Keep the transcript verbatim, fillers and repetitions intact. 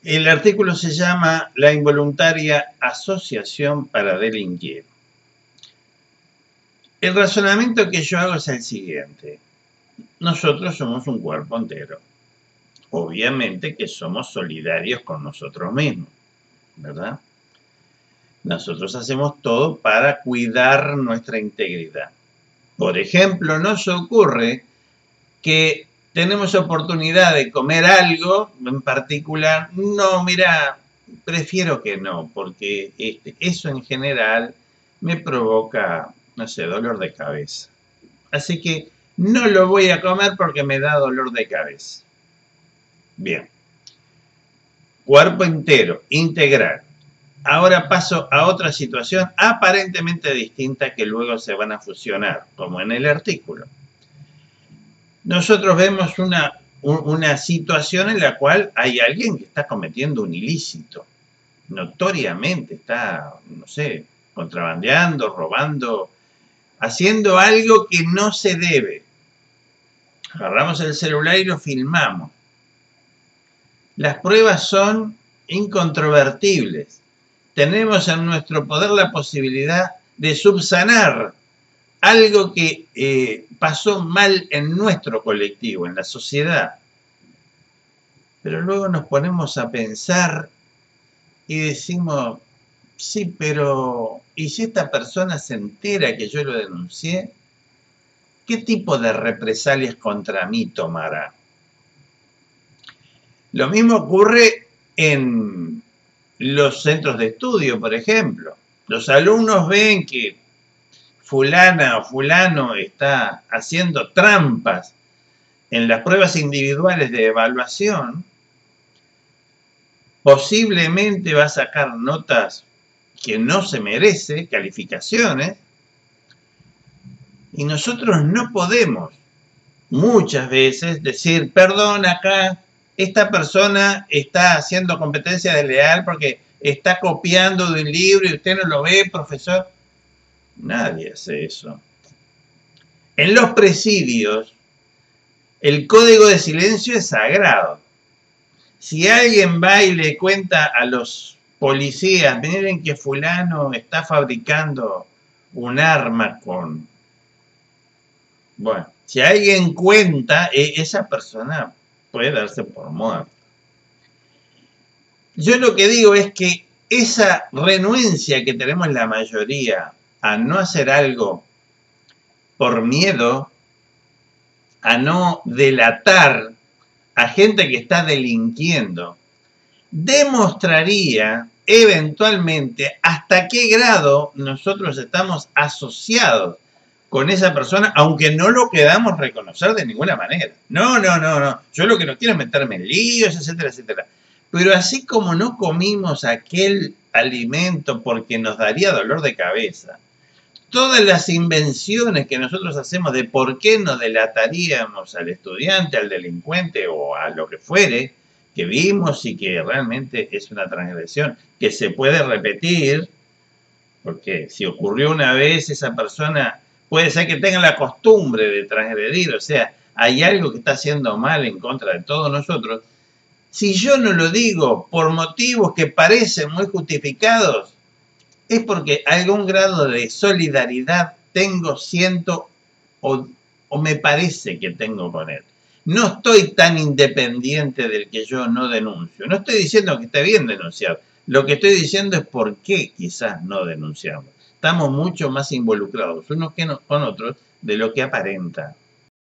El artículo se llama La involuntaria asociación para delinquir. El razonamiento que yo hago es el siguiente. Nosotros somos un cuerpo entero. Obviamente que somos solidarios con nosotros mismos, ¿verdad? Nosotros hacemos todo para cuidar nuestra integridad. Por ejemplo, nos ocurre que tenemos oportunidad de comer algo en particular. No, mira, prefiero que no, porque este, eso en general me provoca, no sé, dolor de cabeza. Así que no lo voy a comer porque me da dolor de cabeza. Bien. Cuerpo entero, integral. Ahora paso a otra situación aparentemente distinta que luego se van a fusionar, como en el artículo. Nosotros vemos una, una situación en la cual hay alguien que está cometiendo un ilícito. Notoriamente está, no sé, contrabandeando, robando, haciendo algo que no se debe. Agarramos el celular y lo filmamos. Las pruebas son incontrovertibles. Tenemos en nuestro poder la posibilidad de subsanar algo que eh, pasó mal en nuestro colectivo, en la sociedad. Pero luego nos ponemos a pensar y decimos, sí, pero ¿y si esta persona se entera que yo lo denuncié? ¿Qué tipo de represalias contra mí tomará? Lo mismo ocurre en los centros de estudio, por ejemplo. Los alumnos ven que fulana o fulano está haciendo trampas en las pruebas individuales de evaluación, posiblemente va a sacar notas que no se merece, calificaciones, y nosotros no podemos muchas veces decir, perdón, acá esta persona está haciendo competencia desleal porque está copiando de un libro y usted no lo ve, profesor. Nadie hace eso. En los presidios, el código de silencio es sagrado. Si alguien va y le cuenta a los policías, miren que fulano está fabricando un arma con... Bueno, si alguien cuenta, esa persona puede darse por muerta. Yo lo que digo es que esa renuencia que tenemos la mayoría a no hacer algo por miedo, a no delatar a gente que está delinquiendo, demostraría eventualmente hasta qué grado nosotros estamos asociados con esa persona, aunque no lo queramos reconocer de ninguna manera. No, no, no, no. Yo lo que no quiero es meterme en líos, etcétera, etcétera. Pero así como no comimos aquel alimento porque nos daría dolor de cabeza, todas las invenciones que nosotros hacemos de por qué no delataríamos al estudiante, al delincuente o a lo que fuere, que vimos y que realmente es una transgresión, que se puede repetir, porque si ocurrió una vez, esa persona puede ser que tenga la costumbre de transgredir, o sea, hay algo que está haciendo mal en contra de todos nosotros. Si yo no lo digo por motivos que parecen muy justificados, es porque algún grado de solidaridad tengo, siento o, o me parece que tengo con él. No estoy tan independiente del que yo no denuncio. No estoy diciendo que esté bien denunciar. Lo que estoy diciendo es por qué quizás no denunciamos. Estamos mucho más involucrados unos con otros de lo que aparenta.